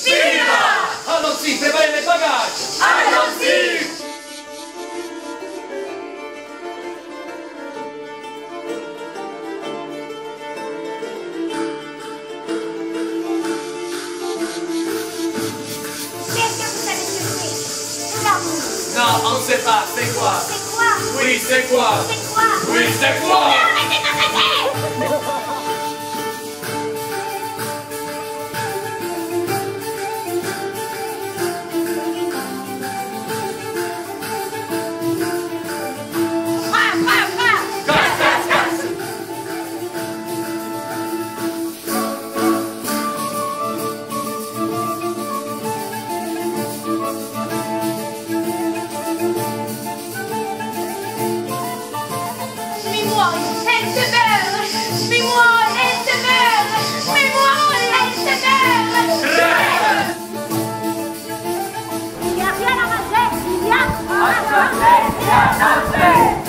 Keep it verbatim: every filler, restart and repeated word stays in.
Viva! Allons-y, préparez les bagages! Allons-y! Qu'est-ce que vous avez cherché? L'amour. Non, on ne sait pas, c'est quoi? C'est quoi? Oui, c'est quoi? C'est quoi? Oui, c'est quoi? Arrêtez d'arrêter! Mets-moi, elle se meurt! Mets-moi, elle se meurt! Mets-moi, elle se meurt! Il y a rien à ranger! Il y a rien à ranger!